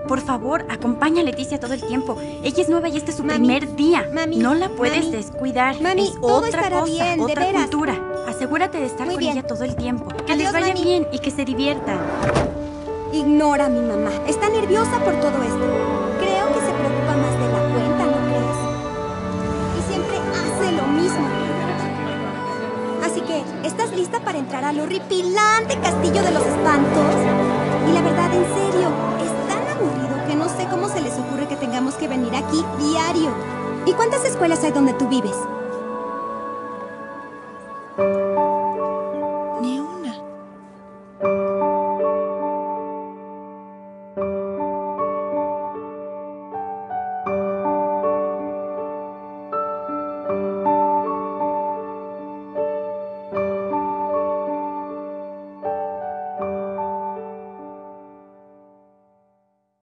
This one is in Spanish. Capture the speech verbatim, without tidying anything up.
Por favor, acompaña a Leticia todo el tiempo. Ella es nueva y este es su Mami, primer día. mami, no la puedes mami, descuidar. mami, es todo otra estará cosa, bien, de otra veras. cultura. Asegúrate de estar Muy con bien. ella todo el tiempo. Que Adiós, les vaya mami. bien y que se diviertan. Ignora a mi mamá. Está nerviosa por todo esto. Creo que se preocupa más de la cuenta, ¿no crees? Y siempre hace lo mismo. Así que, ¿estás lista para entrar al horripilante castillo de los espantos? Y la verdad, en serio, es tan aburrido que no sé cómo se les ocurre que tengamos que venir aquí diario. ¿Y cuántas escuelas hay donde tú vives?